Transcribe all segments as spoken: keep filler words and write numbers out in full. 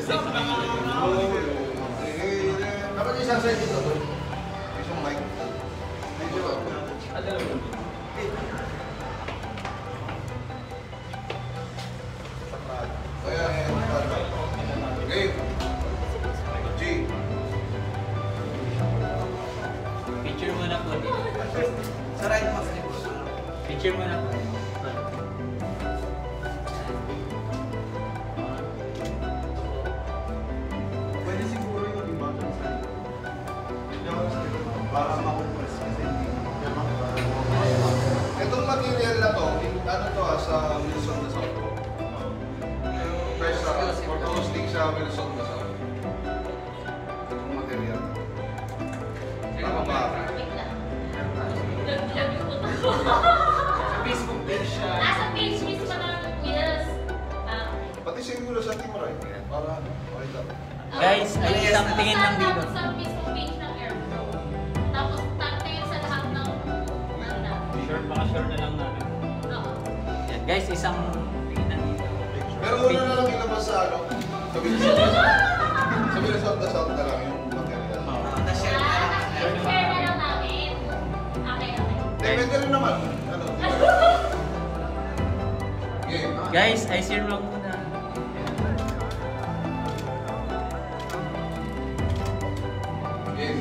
Dapat isang side dito. Isang mic. Okay. G. Picture mo na po dito. Sa right mo. Picture mo na po. Pwede siguro yung iba sa para makumpres kasi hindi. Itong material na to, ano to ah, sa Wilson na South po. First sa orthostick sa Wilson na South. Itong material. Tama ba? Sa Facebook page siya. Nasa page mismo ng Wheelz. Pati siguro sa Timoray. Para okay lang. Guys, ay isang tingin lang dito. Tapos sa Facebook page ng Airflow. Tapos tingin sa lahat ng ano na. Sure, baka sure na lang namin. Oo. Yan, guys, isang tingin lang dito. Pero una na lang ilabas sa ano, sa Wilson. Sa Wilson na South na lang yung material. Na-share na lang. Ah, share na lang namin. Okay, okay. Depende rin naman. Ano? Game. Guys, I share lang muna. Game.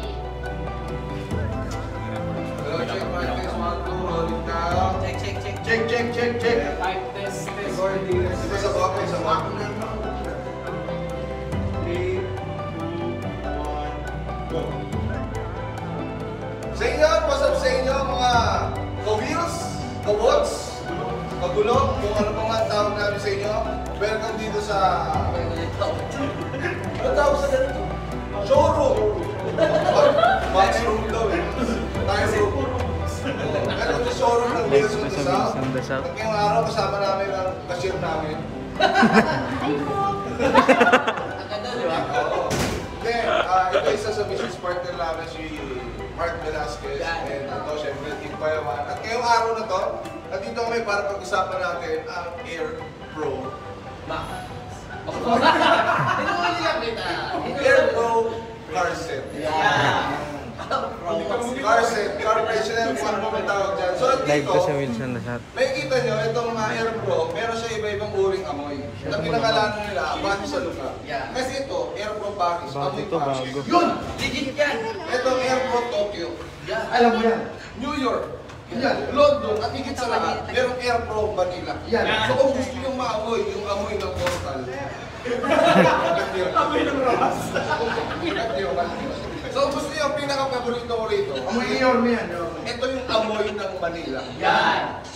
Hello, check my test, one, two, rolling down. Check, check, check. Check, check, check, check. Type test, test. Ito sa baka, sa baka. three, two, one, go. Sa inyo, what's up sa inyo mga ka-wheels, ka-bots, ka-gulong, kung ano pa nga tawag namin sa inyo. Welcome dito sa... Ano tawag sa ganito? Showroom! Box room daw eh. Tayo room. Ano ito showroom ng Wheelz on the South? At ngayong araw kasama namin ang cashier namin. Ay po! Ang ganda, di ba? Oo. Then, ah, ito isa sa business partner namin si Mark Velasquez. And ito, syempre, Team Payaman. At ngayong araw na to, nandito kami para pag-usapan natin ang Air Pro. Bakit? Hindi mo nilang kita. Air Pro car set. Yeah. Car set, car president, kung ano pa tawag dyan. So, Live dito, ko sa Wilson na shot. makikita nyo, itong mga Air Pro, meron siya iba-ibang uring amoy. Na pinakalanan nila, bago sa lugar. Yeah. Kasi ito, Air Pro Paris, Bago amoy to, Paris. bago. Yun! Legit yan. Itong Air Pro Tokyo. Yeah. Alam mo yan. New York. Yan. London. At higit sa lahat, merong Air Pro Manila. Yan. So kung gusto nyo maamoy, yung amoy ng portal. Amoy ng ramas. So kung gusto nyo, ang pinaka-paborito ko rito. Amoy Yorme yan. Ito yung amoy ng Manila. Yan.